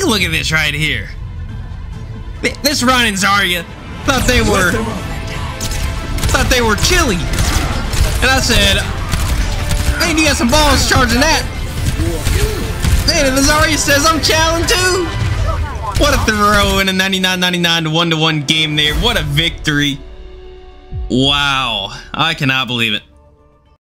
Take a look at this right here. This Ryan and Zarya thought they were chilly. And I said, man, you got some balls charging that. Man, and the Zarya says I'm challenging too. What a throw in a 99-99 1-1 game there. What a victory. Wow. I cannot believe it.